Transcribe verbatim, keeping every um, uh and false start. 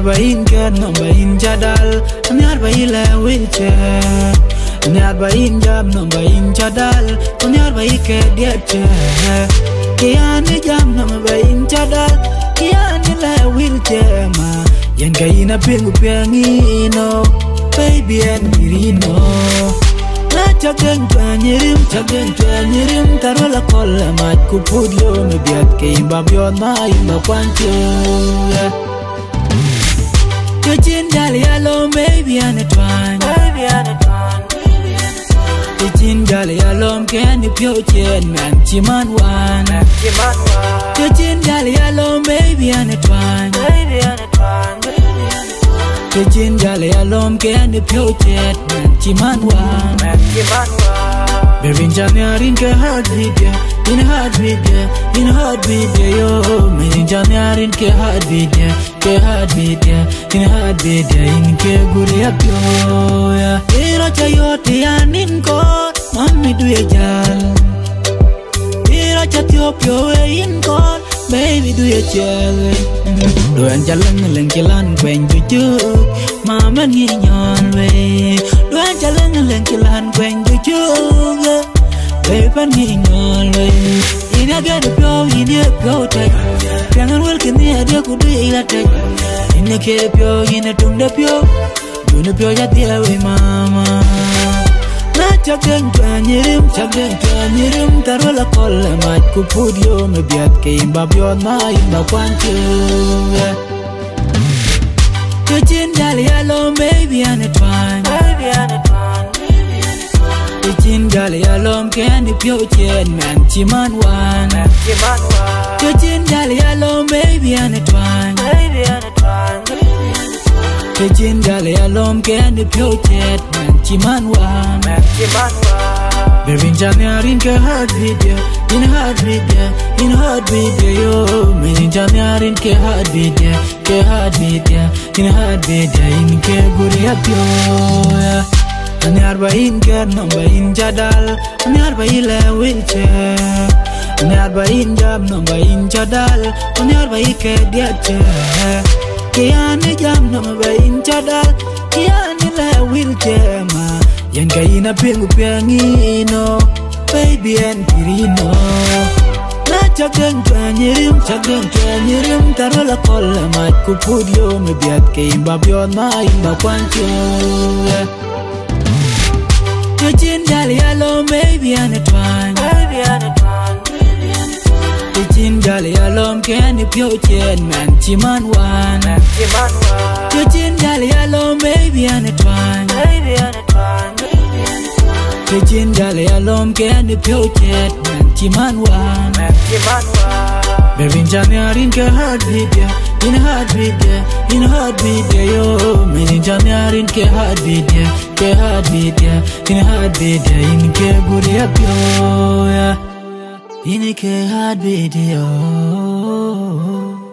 arba'in kan nombain jadal, ni arba'in la wheelchair. Ni arba'in jam nombain jadal, ni arba'in ke diache. Kiani jam nombain jadal, kiani la wheelchair ma. Yan kaina pengu pengino, baby and mirino. Na chageng twanyirim, chageng twanyirim, tarola kola mat kupudlo me biat ke imba bion ma imba kwancho. Kachin jali alom, baby and a twine, baby and a twine. Kachin jali alom, candy pure chen man chiman wan, chiman wan. Kachin jali alom, baby and a twine, baby and a twine. Kachin jali alom, candy pure chen man chiman wan, chiman wan. Berin janyarin ke hard video, in hard video, in hard video yo. Merin janyarin ke hard video, ke hard video, in hard video, in ke guri apyo ya. Ira chayote anin ko, mami duye jal. Ira chatyo in ko, baby duye jal. Doan jalan lengkilan kwen jujuk, mama nginyon we. Doan jalan lengkilan kwen jujuk, baby nginyon we. Ini agak pyo, ini pyo tek. Jangan wel kini ada kudu ila tek. Ini ke pyo, ini tung de pyo. Dunu pyo jati we mama. Na chageng twanyirim, chageng twanyirim, tarola kola mat kupudyo me biat ke imba bion ma imba kwancho. Kachin jali alom, baby and a twine, baby and a twine. Kachin jali alom, candy pure chen man chiman wan, chiman wan. Kachin jali alom, baby and a twine, baby and a twine. Kachin jali alom, candy pure chen man chiman wan, chiman wan. Berin janyarin ke hard video, in hard video, in hard video yo. Merin janyarin ke hard video, ke hard video, in hard video, in ke guri apyo ya. Ni arba'in kan nombain jadal, ni arba'in la wheelchair. Ni arba'in jam nombain jadal, ni arba'in ke diache. Kiani jam nombain jadal, kiani la wheelchair ma. Yan kaina pengu pengino, baby and pirino. Na chageng twanyirim, chageng twanyirim, tarola kola mat kupudyo me biat ke imba bion ma imba kwancho. Kachin jali alom, baby and a twine, baby and a twine. Kachin jali alom, candy pure chen man chiman wan, chiman wan. Kachin jali alom, baby and a twine, baby and a twine. Kachin jali alom, candy pure chen man chiman wan, chiman wan. Berin janyarin ke hard video, in hard video, in hard video yo. Merin janyarin ke hard video, ke hard video, in hard video, in ke guri apyo ya. In ke hard video.